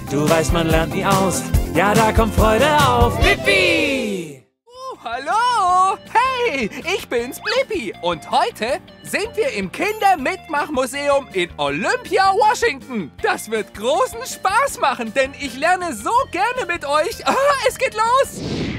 Du weißt, man lernt nie aus. Ja, da kommt Freude auf. Blippi! Hallo! Hey, ich bin's, Blippi. Und heute sind wir im Kindermitmachmuseum in Olympia, Washington. Das wird großen Spaß machen, denn ich lerne so gerne mit euch. Es geht los!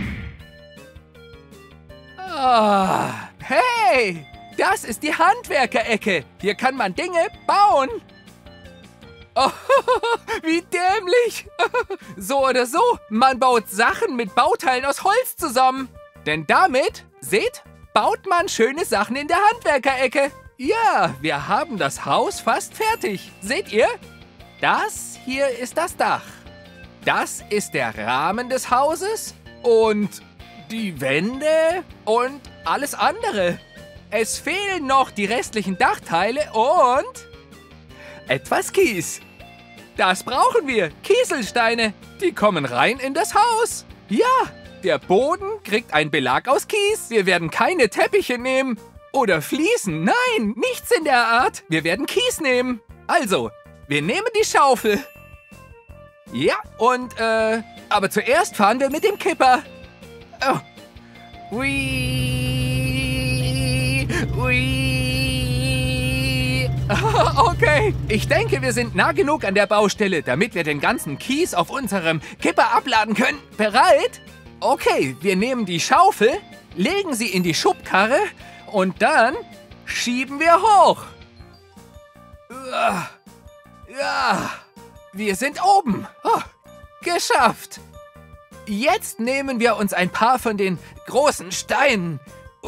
Hey, das ist die Handwerkerecke. Hier kann man Dinge bauen. Oh, wie dämlich. So oder so, man baut Sachen mit Bauteilen aus Holz zusammen. Denn damit, seht, baut man schöne Sachen in der Handwerkerecke. Ja, wir haben das Haus fast fertig. Seht ihr? Das hier ist das Dach. Das ist der Rahmen des Hauses und die Wände und alles andere. Es fehlen noch die restlichen Dachteile und etwas Kies. Das brauchen wir. Kieselsteine. Die kommen rein in das Haus. Ja, der Boden kriegt einen Belag aus Kies. Wir werden keine Teppiche nehmen. Oder Fliesen. Nein, nichts in der Art. Wir werden Kies nehmen. Also, wir nehmen die Schaufel. Ja, und, aber zuerst fahren wir mit dem Kipper. Oh. Ui. Okay, ich denke, wir sind nah genug an der Baustelle, damit wir den ganzen Kies auf unserem Kipper abladen können. Bereit? Okay, wir nehmen die Schaufel, legen sie in die Schubkarre und dann schieben wir hoch. Ja, wir sind oben. Oh, geschafft. Jetzt nehmen wir uns ein paar von den großen Steinen.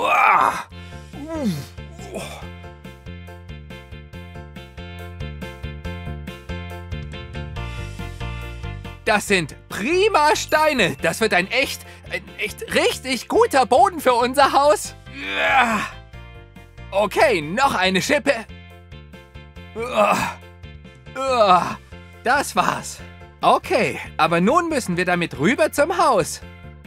Das sind prima Steine. Das wird ein echt richtig guter Boden für unser Haus. Okay, noch eine Schippe. Das war's. Okay, aber nun müssen wir damit rüber zum Haus.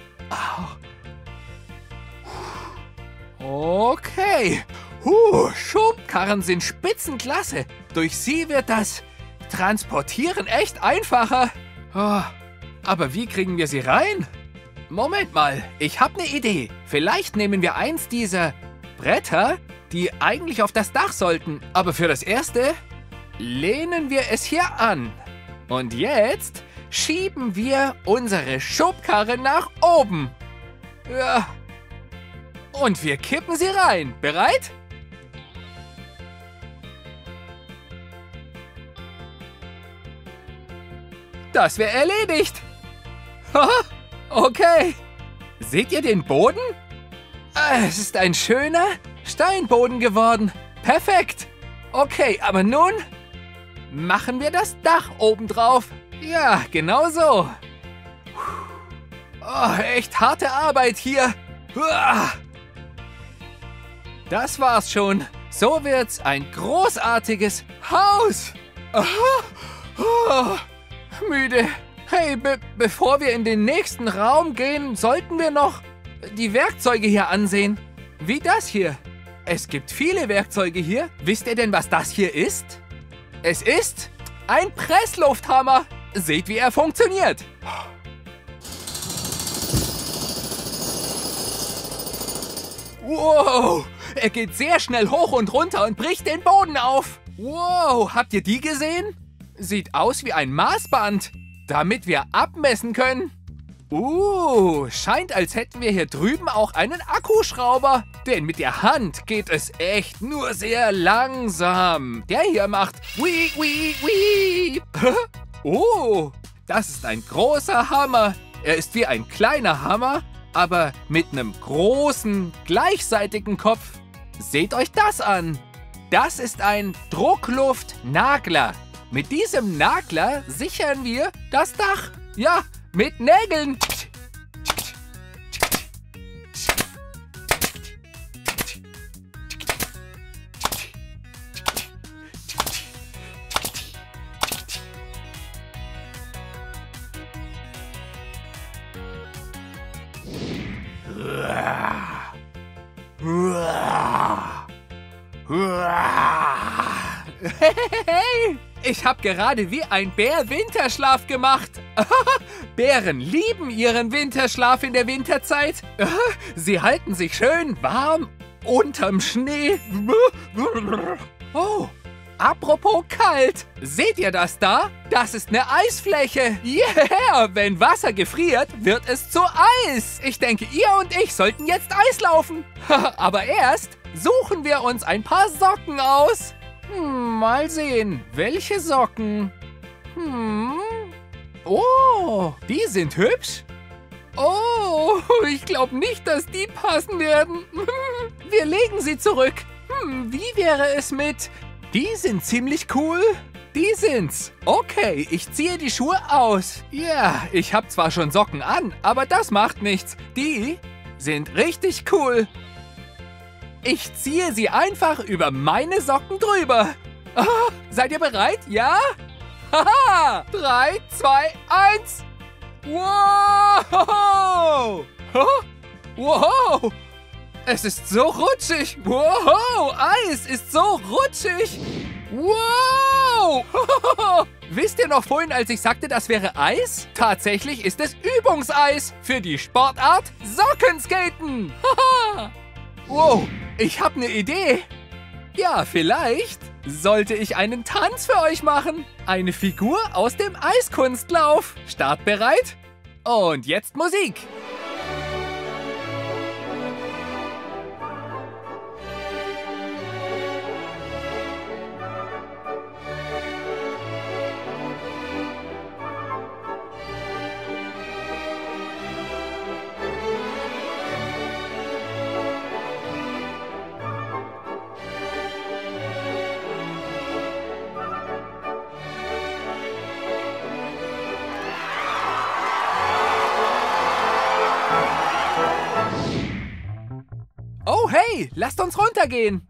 Okay. Schubkarren sind spitzenklasse. Durch sie wird das Transportieren echt einfacher. Aber wie kriegen wir sie rein? Moment mal, ich habe eine Idee. Vielleicht nehmen wir eins dieser Bretter, die eigentlich auf das Dach sollten. Aber für das Erste lehnen wir es hier an. Und jetzt schieben wir unsere Schubkarre nach oben. Ja. Und wir kippen sie rein. Bereit? Das wäre erledigt. Okay. Seht ihr den Boden? Es ist ein schöner Steinboden geworden. Perfekt. Okay, aber nun machen wir das Dach obendrauf. Ja, genau so. Echt harte Arbeit hier. Das war's schon. So wird's ein großartiges Haus. Müde. Hey, bevor wir in den nächsten Raum gehen, sollten wir noch die Werkzeuge hier ansehen. Wie das hier. Es gibt viele Werkzeuge hier. Wisst ihr denn, was das hier ist? Es ist ein Presslufthammer. Seht, wie er funktioniert. Wow, er geht sehr schnell hoch und runter und bricht den Boden auf. Wow, habt ihr die gesehen? Sieht aus wie ein Maßband, damit wir abmessen können. Scheint, als hätten wir hier drüben auch einen Akkuschrauber. Denn mit der Hand geht es echt nur sehr langsam. Der hier macht Wii, Wii, Wii. Das ist ein großer Hammer. Er ist wie ein kleiner Hammer, aber mit einem großen, gleichseitigen Kopf. Seht euch das an. Das ist ein Druckluftnagler. Mit diesem Nagler sichern wir das Dach. Ja, mit Nägeln. Hey, Ich habe gerade wie ein Bär Winterschlaf gemacht. Bären lieben ihren Winterschlaf in der Winterzeit. Sie halten sich schön warm unterm Schnee. Oh, apropos kalt. Seht ihr das da? Das ist eine Eisfläche. Yeah, wenn Wasser gefriert, wird es zu Eis. Ich denke, ihr und ich sollten jetzt Eislaufen. Aber erst suchen wir uns ein paar Socken aus. Mal sehen, welche Socken? Oh, die sind hübsch. Oh, ich glaube nicht, dass die passen werden. Wir legen sie zurück. Wie wäre es mit... Die sind ziemlich cool. Die sind's. Okay, ich ziehe die Schuhe aus. Ja, ich habe zwar schon Socken an, aber das macht nichts. Die sind richtig cool. Ich ziehe sie einfach über meine Socken drüber. Seid ihr bereit? Ja? Haha! 3, 2, 1. Wow! Wow! Es ist so rutschig. Wow! Eis ist so rutschig. Wow! Wisst ihr noch vorhin, als ich sagte, das wäre Eis? Tatsächlich ist es Übungseis für die Sportart Sockenskaten. Wow! Ich habe eine Idee. Ja, vielleicht sollte ich einen Tanz für euch machen. Eine Figur aus dem Eiskunstlauf. Startbereit? Und jetzt Musik. Oh, hey, lasst uns runtergehen.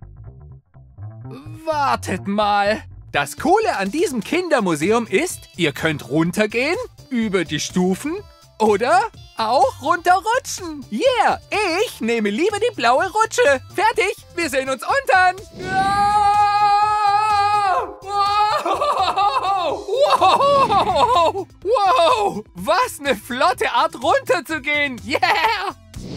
Wartet mal. Das Coole an diesem Kindermuseum ist, ihr könnt runtergehen, über die Stufen oder auch runterrutschen. Yeah, ich nehme lieber die blaue Rutsche. Fertig, wir sehen uns unten. Wow! Wow! Wow! Was eine flotte Art runterzugehen. Yeah!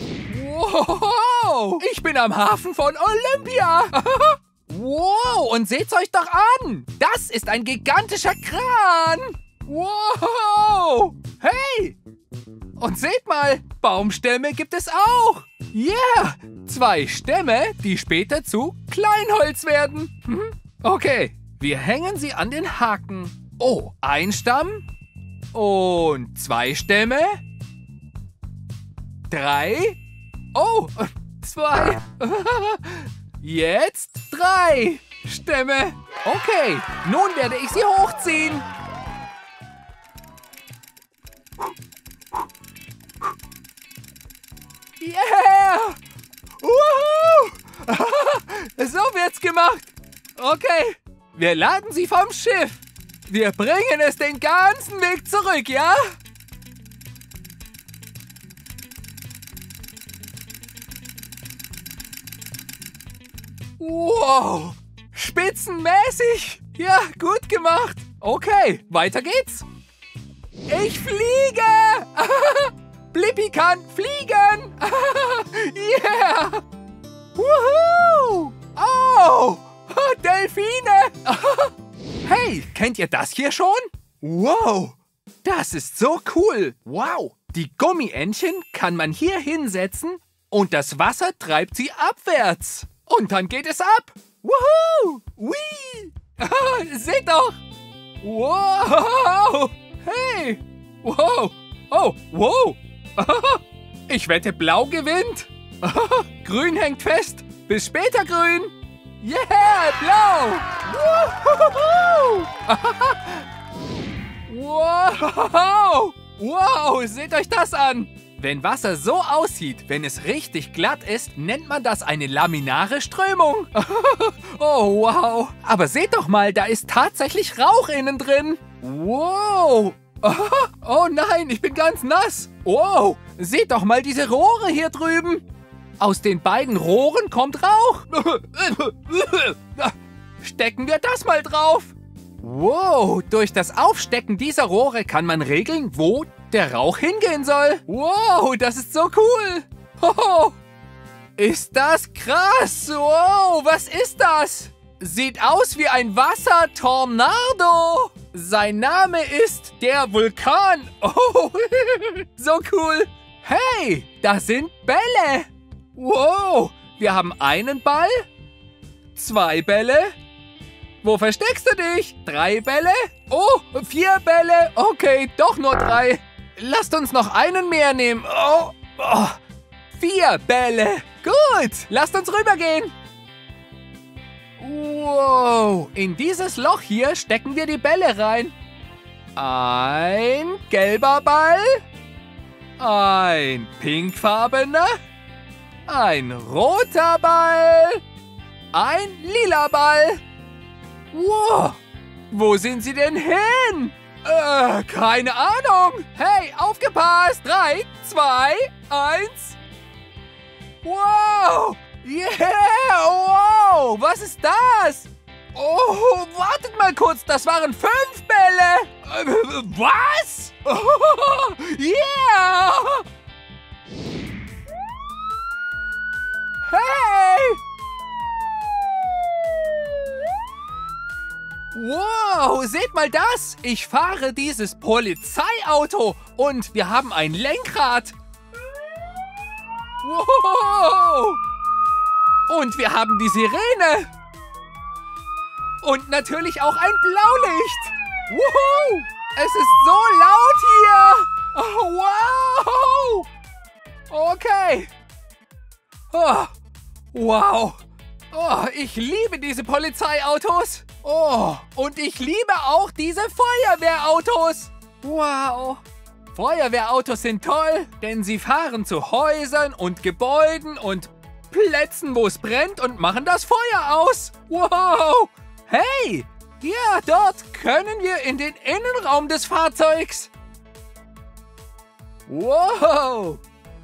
Wow! Ich bin am Hafen von Olympia. Wow, und seht's euch doch an. Das ist ein gigantischer Kran. Wow! Hey! Und seht mal, Baumstämme gibt es auch. Yeah! 2 Stämme, die später zu Kleinholz werden. Okay, wir hängen sie an den Haken. Oh, ein Stamm. Und 2 Stämme. 3. Oh, 2. Jetzt 3 Stämme. Okay, nun werde ich sie hochziehen. Yeah! Woohoo! So wird's gemacht. Okay, wir laden sie vom Schiff. Wir bringen es den ganzen Weg zurück, ja? Wow, spitzenmäßig. Ja, gut gemacht. Okay, weiter geht's. Ich fliege. Blippi kann fliegen. Yeah. Woohoo. Oh, Delfine. Hey, kennt ihr das hier schon? Wow, das ist so cool. Wow, die Gummientchen kann man hier hinsetzen und das Wasser treibt sie abwärts. Und dann geht es ab. Woohoo! Whee! Seht doch! Wow! Hey! Wow! Oh, wow! Ich wette, Blau gewinnt. Grün hängt fest. Bis später, Grün. Yeah, Blau! Wow! Wow, seht euch das an! Wenn Wasser so aussieht, wenn es richtig glatt ist, nennt man das eine laminare Strömung. Oh, wow. Aber seht doch mal, da ist tatsächlich Rauch innen drin. Wow. Oh nein, ich bin ganz nass. Wow, seht doch mal diese Rohre hier drüben. Aus den beiden Rohren kommt Rauch. Stecken wir das mal drauf. Wow, durch das Aufstecken dieser Rohre kann man regeln, wo der Rauch hingehen soll. Wow, das ist so cool. Hoho. Ist das krass? Wow, was ist das? Sieht aus wie ein Wassertornado. Sein Name ist der Vulkan. Oh, so cool. Hey, da sind Bälle. Wow, wir haben einen Ball, 2 Bälle. Wo versteckst du dich? 3 Bälle? Oh, 4 Bälle. Okay, doch nur 3. Lasst uns noch einen mehr nehmen. Oh, 4 Bälle. Gut, lasst uns rübergehen. Wow, in dieses Loch hier stecken wir die Bälle rein. Ein gelber Ball. Ein pinkfarbener. Ein roter Ball. Ein lila Ball. Wow, wo sind sie denn hin? Keine Ahnung. Hey, aufgepasst. 3, 2, 1. Wow. Yeah, wow. Was ist das? Oh, wartet mal kurz. Das waren 5 Bälle. Was? Oh, yeah. Hey. Wow, seht mal das! Ich fahre dieses Polizeiauto und wir haben ein Lenkrad. Wow! Und wir haben die Sirene. Und natürlich auch ein Blaulicht. Woohoo! Es ist so laut hier. Oh, wow! Okay. Oh, wow. Oh, ich liebe diese Polizeiautos. Oh, und ich liebe auch diese Feuerwehrautos. Wow. Feuerwehrautos sind toll, denn sie fahren zu Häusern und Gebäuden und Plätzen, wo es brennt und machen das Feuer aus. Wow. Hey, ja, dort können wir in den Innenraum des Fahrzeugs. Wow.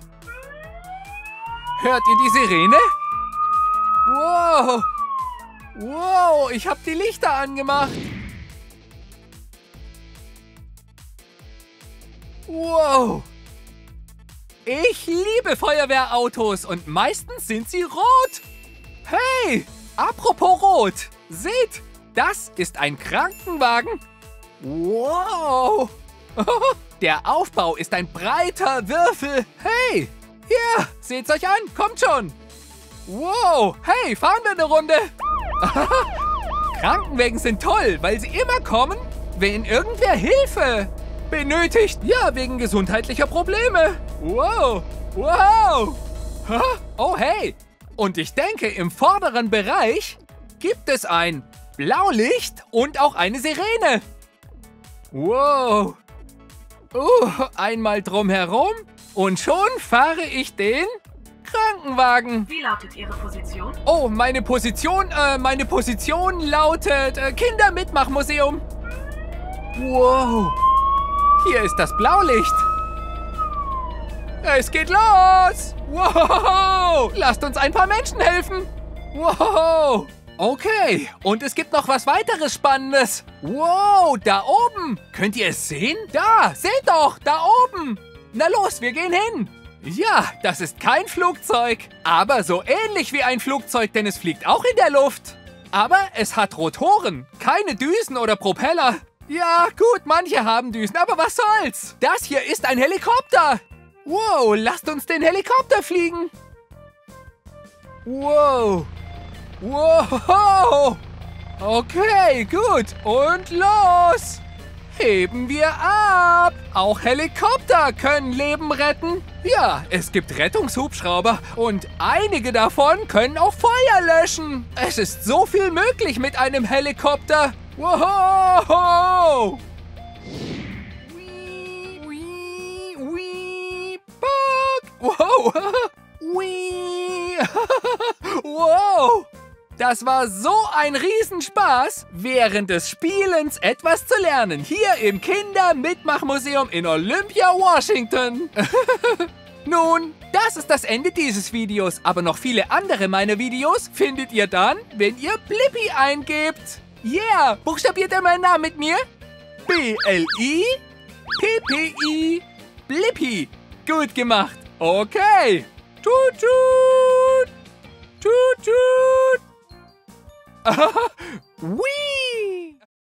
Hört ihr die Sirene? Wow. Wow, ich habe die Lichter angemacht. Wow. Ich liebe Feuerwehrautos und meistens sind sie rot. Hey, apropos rot. Seht, das ist ein Krankenwagen. Wow. Der Aufbau ist ein breiter Würfel. Hey, hier, seht's euch an. Kommt schon. Wow, hey, fahren wir eine Runde. Krankenwagen sind toll, weil sie immer kommen, wenn irgendwer Hilfe benötigt. Ja, wegen gesundheitlicher Probleme. Wow, wow. Oh, hey. Und ich denke, im vorderen Bereich gibt es ein Blaulicht und auch eine Sirene. Wow. Einmal drumherum und schon fahre ich den Krankenwagen. Wie lautet Ihre Position? Oh, meine Position lautet Kindermitmachmuseum. Wow. Hier ist das Blaulicht. Es geht los. Wow. Lasst uns ein paar Menschen helfen. Wow. Okay, und es gibt noch was weiteres Spannendes. Wow, da oben. Könnt ihr es sehen? Da, seht doch, da oben. Na los, wir gehen hin. Ja, das ist kein Flugzeug, aber so ähnlich wie ein Flugzeug, denn es fliegt auch in der Luft. Aber es hat Rotoren, keine Düsen oder Propeller. Ja, gut, manche haben Düsen, aber was soll's? Das hier ist ein Helikopter. Wow, lasst uns den Helikopter fliegen. Wow. Wow. Okay, gut. Und los. Heben wir ab. Auch Helikopter können Leben retten. Ja, es gibt Rettungshubschrauber und einige davon können auch Feuer löschen. Es ist so viel möglich mit einem Helikopter. Wow. Wow. Wow. Das war so ein Riesenspaß, während des Spielens etwas zu lernen. Hier im Kindermitmachmuseum in Olympia, Washington. Nun, das ist das Ende dieses Videos, aber noch viele andere meiner Videos findet ihr dann, wenn ihr Blippi eingebt. Yeah, buchstabiert er meinen Namen mit mir? B-L-I-P-P-I. Blippi. Gut gemacht. Okay. Tut, tut. Tut, tut. Whee!